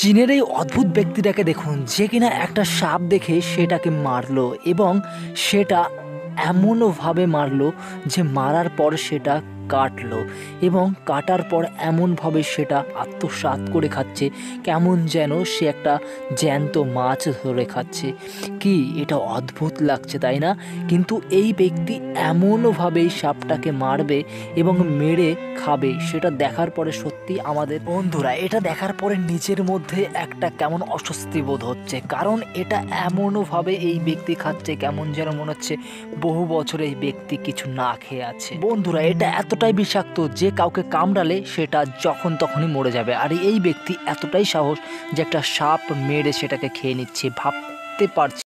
চীনের এই অদ্ভুত ব্যক্তিটাকে দেখুন, যে কিনা একটা সাপ দেখে সেটাকে মারলো এবং সেটা এমনভাবে মারলো যে মারার পর সেটা কাটলো এবং কাটার পর এমনভাবে সেটা আত্মসাৎ করে খাচ্ছে, কেমন যেন সে একটা জ্যান্ত মাছ ধরে খাচ্ছে। কি এটা অদ্ভুত লাগছে, তাই না? কিন্তু এই ব্যক্তি এমনভাবেই সাপটাকে মারবে এবং মেরে খাবে, সেটা দেখার পরে সত্যি আমাদের বন্ধুরা এটা দেখার পরে নিজের মধ্যে একটা কেমন অস্বস্তি বোধ হচ্ছে, কারণ এটা এমনভাবে এই ব্যক্তি খাচ্ছে কেমন যেন মনে হচ্ছে বহু বছর এই ব্যক্তি কিছু না খেয়ে আছে। বন্ধুরা এটা এতটাই বিষাক্ত যে কাউকে কামড়ালে সেটা যখন তখনই মরে যাবে, আর এই ব্যক্তি এতটাই সাহস যে একটা সাপ মেরে সেটাকে খেয়ে নিচ্ছে। ভাবতে পারছি